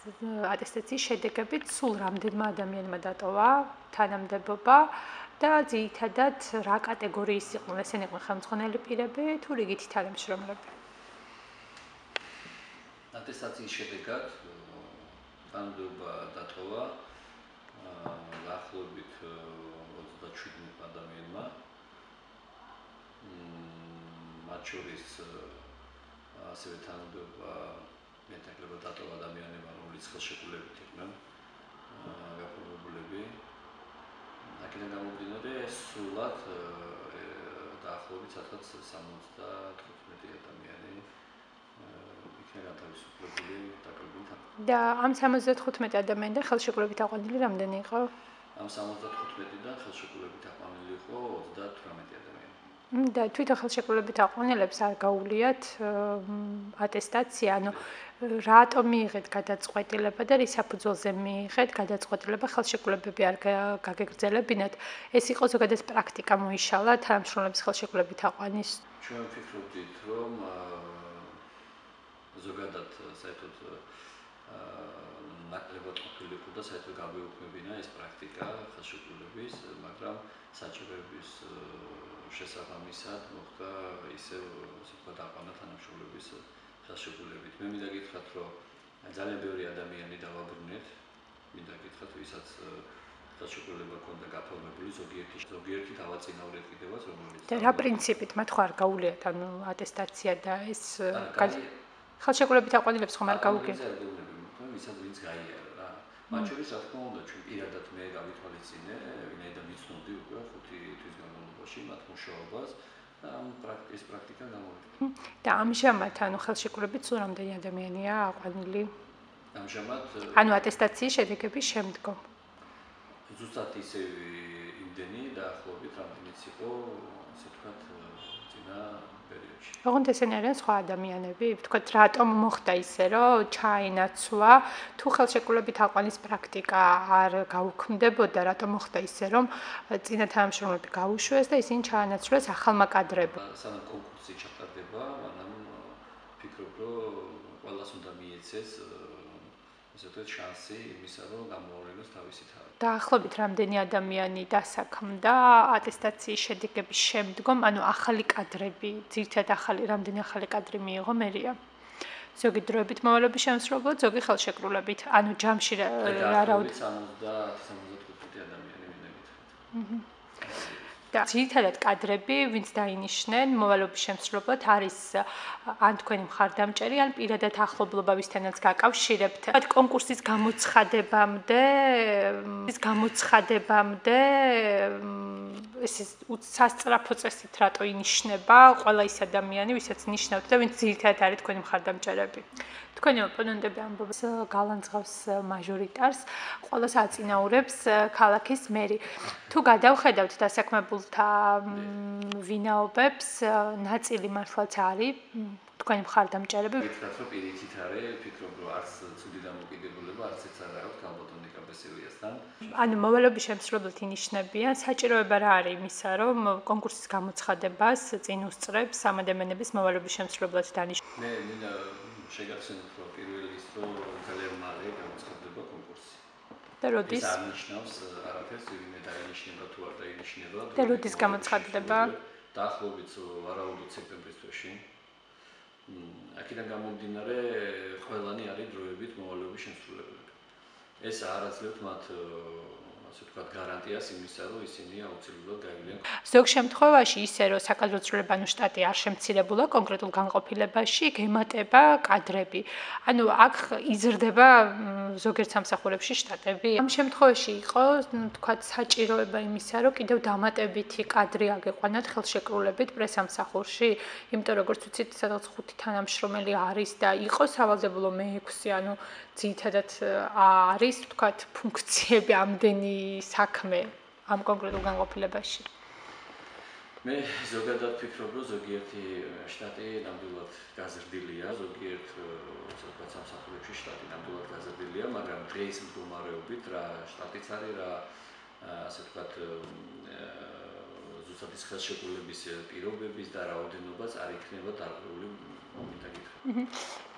ატესტაციის შედეგებით სულ რამდენმა ადამიანმა დატოვა თანამდებობა და ძირითადად რა კატეგორიის იყვნენ, ესენი იყვნენ ხელმძღვანელი პირები თუ რიგითი თანამშრომლები? ატესტაციის შედეგად თანამდებობა დატოვა დაახლოებით 37 ადამიანმა. მათ შორის ასევე თანამდებობა მეტაკლება დატოვა ადამიანებმა, რომლებიც ხელშეკრულებით იყვნენ გაფორმებულები. აქედან გამომდინარე, სრულად დაახლოებით 75 ადამიანი იქნება თავისუფლებული დაკლებული. და ამ 75 ადამიანიდან ხელშეკრულებით აყვანილი რამდენი იყო? ამ 75-დან ხელშეკრულებით აყვანილი იყო 38 ადამიანი. და თვითონ ხელშეკრულებით აყვანილებს არ გაუვლიათ ატესტაცია, ანუ რატომ მიიღეთ გადაწყვეტილება და რის საფუძველზე მიიღეთ გადაწყვეტილება ხელშეკრულებები არ გაგეგრძელებინათ? ეს იყო ზოგადად პრაქტიკა მოიშალა თანამშრომლების ხელშეკრულებით აყვანის? ჩვენ ვფიქრობდით, რომ ზოგადად საერთოდ ნაკლებად ყოფილიყო და საერთოდ გავეუქმებინა ეს პრაქტიკა ხელშეკრულების, მაგრამ საჭიროების შესაბამისად მოხდა ისევ აყვანა თანამშრომლების ხელშეკრულებით. მე მინდა გითხრათ, რომ ძალიან ბევრი ადამიანი დავაბრუნეთ, მინდა გითხრათ, ვისაც ხელშეკრულება ჰქონდა გაფორმებული, ზოგიერთი დავაწინაურეთ კიდევაც, რომელიც და რა პრინციპით მათ ხო არ გაუვლიათ ანუ ატესტაცია და ეს ხელშეკრულებით აყვანილებს ხომ არ გაუგებთ? ვისაც ვინც გაიარა რა. მათ შორის რა თქმა უნდა, ჩვენ პირადად მე გავითვალისწინე, ვინაიდან ვიცნობდი უკვე 5 თვის განმავლობაში მათ მუშაობას და ეს პრაქტიკა გამოვიდა. და ამჟამად ანუ ხელშეკრულებით სულ რამდენი ადამიანია აყვანილი? ამჟამად ანუ ატესტაციის შედეგების შემდგომ. ზუსტად ისევ იმდენი დაახლოებით რამდენიც იყო, ასე ვთქვათ, წინა პერიოდში. ოღონდ ესენი არიან სხვა ადამიანები, ვთქვათ, რატომ მოხდა ისე, რომ ჩაინაცვლა, თუ ხელშეკრულებით აყვანის პრაქტიკა არ გაუქმდებოდა, რატომ მოხდა ისე, რომ წინა თანამშრომლები გაუშვეს და ისინი ჩაანაცვლეს ახალმა კადრებმა? სანამ კონკურსი ჩატარდება, მანამ ვფიქრობ, რომ ყველას უნდა მიეცეს ესე ვთქვათ შანსი იმისა, რომ გამოავლინოს თავისი თავი. დაახლოებით რამდენი ადამიანი დასაქმდა ატესტაციის შედეგების შემდგომ, ანუ ახალი კადრები, ძირითადად რამდენი ახალი კადრი მიიღო მერია? ზოგი დროებით მოვალეობის შემსრულებლად, ზოგი ხელშეკრულებით, ანუ ჯამში რა რაოდენობით 70-75 ადამიანი მინდა გითხრათ. და ძირითადად კადრები, ვინც დაინიშნენ მოვალეობის შემსრულებლად, არის ან თქვენი მხარდამჭერი, ან პირადად ახლობლობა ვისთანაც გაკავშირებთ. კონკურსის გამოცხადებამდე ეს სასწრაფო წესით რატო ინიშნება ყველა ის ადამიანი, ვისაც ნიშნავთ და ვინც ძირითადად არის თქვენი მხარდამჭერები. თქვენი ოპონენტები ამბობს გალანძღავს მაჟორიტარს, ყველას აწინაურებს ქალაქის მერი. თუ გადავხედავთ დასაქმებულთა ვინაობებს, ნაწილი მართლაც არის თქვენი მხარდამჭერები. ვიტყვით, რომ პირიქით არის, ვფიქრობ, რომ არც ცუდი დამოკიდებულება, არც ეც არ აქვს ქალბატონი კაბესელიასთან. ანუ მოვალეობის შემსრულებლად ინიშნებიან, საჭიროება რა არის იმისა, რომ კონკურსის გამოცხადებას წინ უსწრებს სამადამიანების მოვალეობის შემსრულებლად დანიშნულს? მე მინდა შეგახსენოთ, რომ პირველი ის რომ ძალიან მალე გამოცხადდება კონკურსი. და როდის? ეს არ ნიშნავს არაფერს, ვინმე დაინიშნება თუ არ დაინიშნება. და როდის გამოცხადდება? დაახლოებით ვარაუდობ სექტემბრის თვეში. აქედან გამომდინარე, ყველანი არის დროებით მოვალეობის შემსრულებლები. ეს არ აძლევთ მათ ასე ვთქვათ გარანტიას იმისა, რომ ისინი აუცილებლად გაივლიან. ზოგ შემთხვევაში ისე რომ საკადრო ცვლილებანი შტატი არ შემცირებულა კონკრეტულ განყოფილებაში, გემატება კადრები. ანუ აქ იზრდება ზოგიერთ სამსახურებში შტატები. ამ შემთხვევაში იყო, ვთქვათ, საჭიროება იმისა, რომ კიდევ დამატებითი კადრი აგეყვანათ ხელშეკრულებით პრესამსახურში, იმიტომ როგორც ვიცით, სადღაც 5 თანამშრომელი არის და იყო სავალდებულო მე-6, ანუ ძირითადად არის, ვთქვათ, ფუნქციები ამდენი საქმე ამ კონკრეტულ განყოფილებაში. მე ზოგადად ვფიქრობ, რომ ზოგიერთი შტატი ნამდვილად გაზრდილია, ზოგიერთ სამსახურებში შტატი ნამდვილად გაზრდილია, მაგრამ დღეს მდგომარეობით რა შტატიც არის, რა ასე ვთქვათ ზუსტად ის ხელშეკრულების პირობების და რაოდენობაც არ იქნება დარღვეული, მინდა გითხრათ.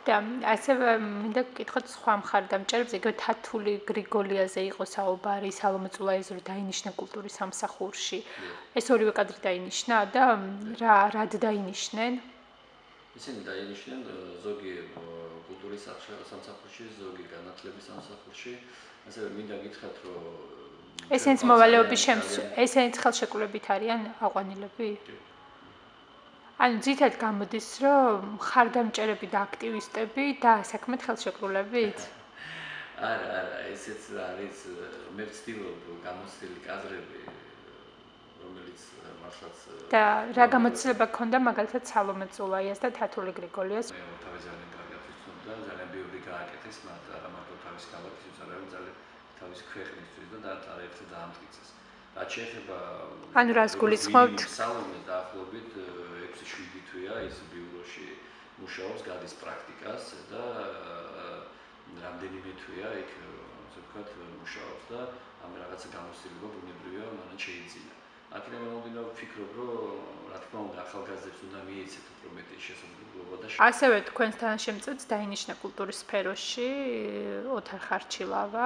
და ასევე მინდა გკითხოთ სხვა მხარდამჭერებს, იგივე თათული გრიგოლიაზე იყო საუბარი, სალომე წულაიძე დაინიშნა კულტურის სამსახურში. ეს ორივე კადრი დაინიშნა და რად დაინიშნენ? ისინი დაინიშნენ ზოგი კულტურის სამსახურში, ზოგი განათლების სამსახურში. ასევე მინდა გითხრათ, რომ ესენიც მოვალეობის ესენიც ხელშეკრულებით არიან აყვანილები? ანუ ძირითადად გამოდის, რომ მხარდამჭერები და აქტივისტები დაასაქმეთ ხელშეკრულებით? არა, ესეც არის მე ვცდილობ გამოცდილი კადრები, რომელიც მართლაც და რა გამოცდილება გქონდა მაგალითად სალომე წულაიას და თათული გრიგოლიას? მე თავი ძალიან კარგად ვიცნობ და ძალიან ბევრი გააკეთეს, მაგრამ არა მარტო თავის ქალაქისთვის, არამედ ძალიან თავის ქვეყნისთვის და არაერთი დაამტკიცეს. რაც შეეხება ანუ რას გულისხმობთ? სალომე დაახლოებით 6-7 თვეა ის ბიუროში მუშაობს, გადის პრაქტიკას და რამდენიმე თვეა იქ ასე ვთქვათ მუშაობს და ამ რაღაცა გამოცდილება ბუნებრივია მანაც შეიძინა. აქედან მომდინარე ვფიქრობ, რომ რა თქმა უნდა ახალგაზრდებს უნდა მიეცეთ უფრო მეტი შესაძლებლობა და ასევე თქვენს თანაშემწედს დაინიშნა კულტურის სფეროში ოთარ ხარჩილავა.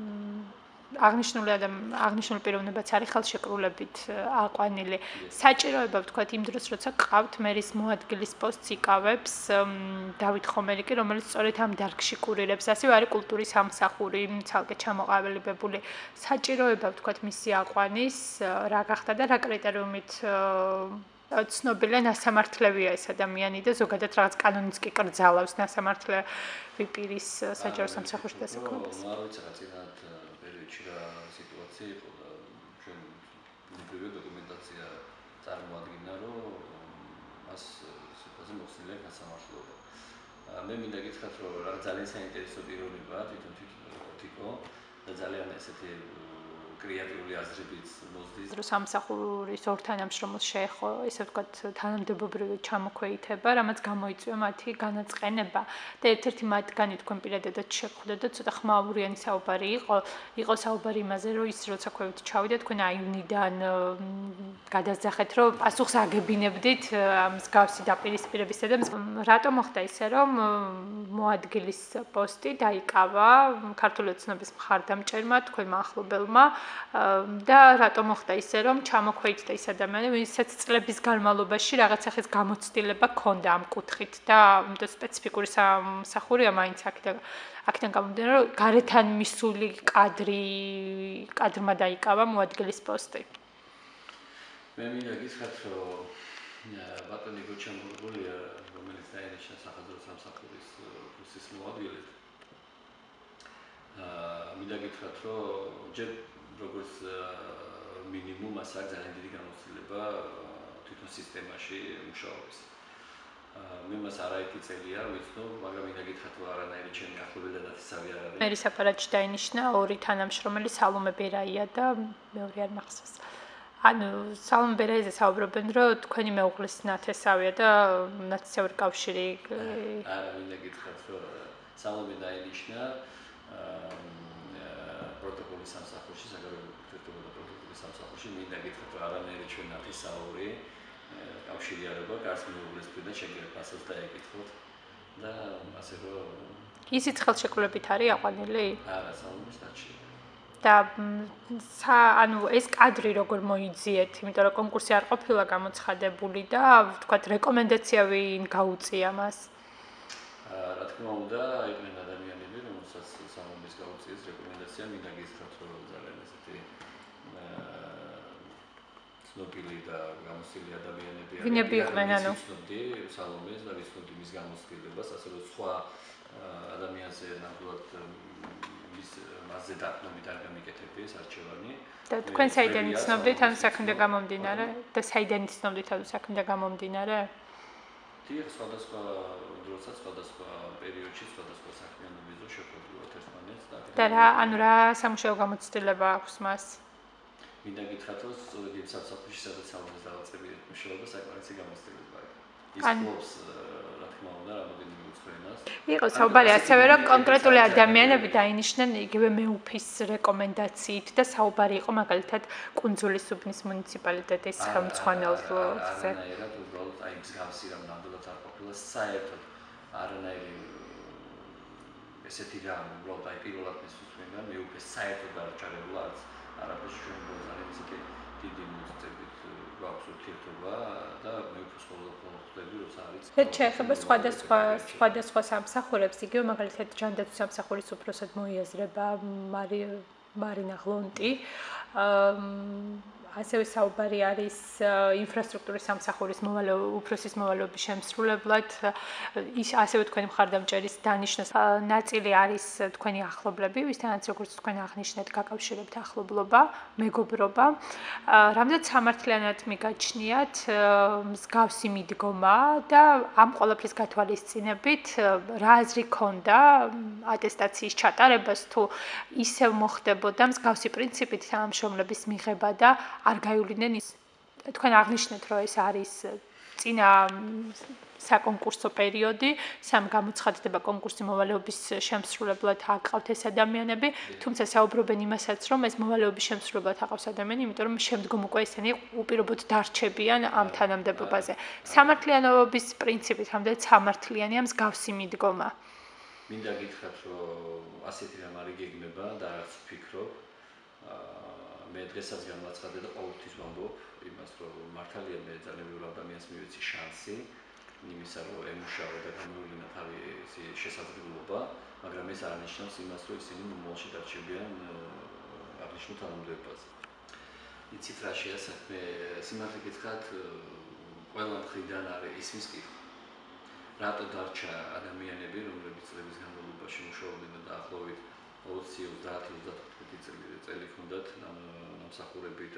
აღნიშნული პიროვნებაც არის ხელშეკრულებით აყვანილი. საჭიროება ვთქვათ იმ დროს, როცა ყავთ მერის მოადგილის პოსტს იკავებს დავით ხომერიკი, რომელიც სწორედ ამ დარგში კურირებს. ასევე არის კულტურის სამსახური, ცალკე ჩამოყალიბებული. საჭიროება ვთქვათ მისი აყვანის, რა გახდა და რა კრიტერიუმით ცნობილია ნასამართლევია ეს ადამიანი და ზოგადად რაღაც კანონიც კი კრძალავს ნასამართლევი პირის საჯარო სამსახურში დასაქმებას. არ ვიცი რა წინათ პერიოდში რა სიტუაცია იყო და ჩვენ ბუნებრივი დოკუმენტაცია წარმოადგინა, რომ მას სიტუაცია მოხსნილია გასამართლობა. მე მინდა გითხრათ, რომ რა ძალიან საინტერესო პიროვნებაა თვითონ და ძალიან ესეთი კრეატიული აზრებით მოსდის. სამსახურის ორ თანამშრომელს შეეხო, ესე ვთქვათ, თანამდებობრივი ჩამოქვეითება, რამაც გამოიწვია მათი განაწყენება და ერთ-ერთი მათგანი თქვენ პირადადაც შეგხვდეთ და ცოტა ხმაურიანი საუბარი იყო საუბარი იმაზე, რომ ის როცა ქვევით ჩავიდა, თქვენ აივნიდან გადასძახეთ, რომ პასუხს აგებინებდით მსგავსი დაპირისპირებისა და რატომ მოხდა ისე, რომ მოადგილის პოსტი დაიკავა ქართული ოცნების მხარდამჭერმა, თქვენმა ახლობელმა და რატომ მოხდა ისე, რომ ჩამოქვეითდა ის ადამიანი, ვისაც წლების განმავლობაში რაღაც ახის გამოცდილება ჰქონდა ამ კუთხით და ამიტომ სპეციფიკური სამსახურია მაინც აქედან გამომდინარე, რომ გარეთან მისული კადრმა დაიკავა მოადგილის პოსტი. მე მინდა გითხრათ, რომ ბატონი გოჩამურგულია, რომელიც დაინიშნა საკადრო სამსახურის პოსტის მოადგილედ. მინდა გითხრათ, რომ ჯერ როგორც მინიმუმ მას აქვს ძალიან დიდი გამოცდილება თვითონ სისტემაში მუშაობის. მე მას არაერთი წელია ვიცნობ, მაგრამ მინდა გითხრათ, რომ არანაირი ჩემი ახლობელი და დათესავი არ არის. მერის აპარატში დაინიშნა ორი თანამშრომელი სალომე ბერაია და მეორე არ მახსოვს. ანუ სალომე ბერაიზე საუბრობენ, რომ თქვენი მეუღლის ნათესავია და ნათესავი კავშირი არა, მინდა გითხრათ, რომ სალომე დაინიშნა პროტოკოლის სამსახურში, საკადრო პროტოკოლის სამსახურში, მინდა გითხრათ, რომ არანაირი ჩვენ ნათესაური კავშირი არ აქვს, გარს მეუღლის მხრიდან შეგიძლიათ პასუხს დაეკითხოთ და ასე რომ ისიც ხელშეკრულებით არის აყვანილი? არა, სალომეს დარჩი. და ანუ ეს კადრი როგორ მოიძიეთ, იმიტომ რომ კონკურსი არ ყოფილა გამოცხადებული და ვთქვათ რეკომენდაცია ვინ გაუწია მას? რა თქმა უნდა, იყვნენ ადამიანები, რომელსაც სალომეს გაუწიეს რეკომენდაცია, მინდა გითხრათ, რომ ძალიან ესეთი ცნობილი და გამოცდილი ადამიანები არიან. ვინები იყვნენ ანუ? ვიცნობდი სალომეს და ვიცნობდი მის გამოცდილებას, ასე რომ სხვა ადამიანზე ნამდვილად მასზე დაყრდნობით არ გამიკეთებდი ეს არჩევანი. და თქვენ საიდან იცნობდით ამ საქმიდან გამომდინარე? და საიდან იცნობდით ამ საქმიდან გამომდინარე? დიახ, სხვადასხვა დროსაც, სხვადასხვა პერიოდში, სხვადასხვა საქმიანობის დრო შეხვედრიათ ერთმანეთს და რა სამუშაო გამოცდილება აქვს მას? მინდა გითხრათ, რომ სწორედ იმ სამსახურში, სადაც სალომეს დავაწყებინეთ მუშაობა, საკმარისი გამოცდილება აქვს. ის ფლობს, რა თქმა უნდა, რამოდენიმე უცხოენას. იყო საუბარი ასევე, რომ კონკრეტული ადამიანები დაინიშნენ იგივე მეუფის რეკომენდაციით და საუბარი იყო მაგალითად კუნძულის უბნის მუნიციპალიტეტის ხელმძღვანელზე. არანაირად უბრალოდ აი მსგავსი რამ ნამდვილად არ ყოფილა საერთოდ არანაირი ესეთი რამ უბრალოდ აი პირველად მისვენგან მე უკვე საერთოდ არ ჩარეულა არაფერში ჩვენ ბოლოს ისეთი დიდი მიწებით გვაქვს ურთიერთობა და მე უფრო სხვადასხვა ხვდები როცა არის შეეხება სხვადასხვა სამსახურებს იგივე მაგალითად ჯანდაცვის სამსახურის უფროსად მოიაზრება მარინა ღლონტი ასევე საუბარი არის ინფრასტრუქტურის სამსახურის უფროსის მოვალეობის შემსრულებლად ის ასევე თქვენი მხარდამჭერის დანიშნოს ნაწილი არის თქვენი ახლობლები ვისთანაც როგორც თქვენ აღნიშნეთ გაკავშირებთ ახლობლობა მეგობრობა რამდენად სამართლიანად მიგაჩნიათ მსგავსი მიდგომა და ამ ყველაფრის გათვალისწინებით რა აზრი ქონდა ატესტაციის ჩატარებას თუ ისევ მოხდებოდა მსგავსი პრინციპით თანამშრომლების მიღება და არ გაიuliდნენ ის თქვენ აღნიშნეთ რომ ეს არის წინა საკონკურსო პერიოდი სამ გამოცხადდება კონკურსი მოვალეობის შემსრულებლად აკავთ ეს ადამიანები თუმცა საუბრობენ იმასაც რომ ეს მოვალეობის შემსრულებლად აკავს ადამიანი იმიტომ რომ შემდგომ უკვე ესენი უპირობოდ დარჩებიან ამ თანამდებობაზე სამართლიანობის პრინციპით რამდენად სამართლიანია მსგავსი მიდგომა მინდა გითხრათ რომ ასეთი რამ არ იგეგმება და არც ვფიქრობ მე დღესაც განვაცხადე და ყოველთვის ვამბობ იმას რომ მართალია მე ძალიან ბევრ ადამიანს მივეცი შანსი იმისა რომ ემუშავა და გამოვლენა თავისი შესაძლებლობა მაგრამ ეს არ ნიშნავს იმას რომ ისინი მომავალში დარჩებიან აღნიშნულ თანამდებობაზე იცით რა შეასახმე სიმართლე გითხრათ ყველა მხრიდან არის ისმის კითხვა რატო დარჩა ადამიანები რომლებიც წლების განმავლობაში მუშაობდნენ და დაახლოებით 20-30 წელი ჰქონდათ ნამსახურებით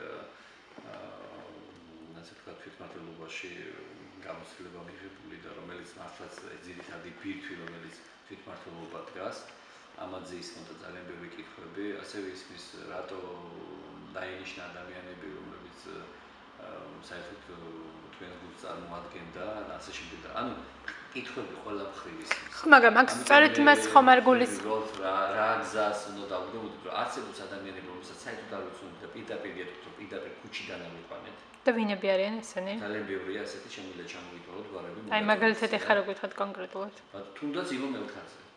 ასე ვთქვათ თვითმმართველობაში გამოცდილება მიღებული და რომელიც მართლაც ძირითადი ბირთვი რომელიც თვითმმართველობა დგას ამაზე ისმოდა ძალიან ბევრი კითხვები ასევე ისმის რატო დაინიშნა ადამიანები რომლებიც საერთოდ თქვენს გუნდს წარმოადგენდა და ასე შემდეგ და ანუ კითხვები ყველა მხრივ ისმის მაგრამ აქ სწორედ იმას ხომ არ გულისხმობთ რა გზას უნდა დავუდგმოთ რომ არც ეს ადამიანები რომელსაც საერთოდ არ ვიცნობთ და პირდაპირ ქუჩიდან ამიყვანეთ და ვინები არიან ესენი ძალიან ბევრია ასეთი შემიძლია ჩამოიტოვოთ გვარები აი მაგალითად ეხლა რა გითხრათ კონკრეტულად თუნდაც ილო მელქაძე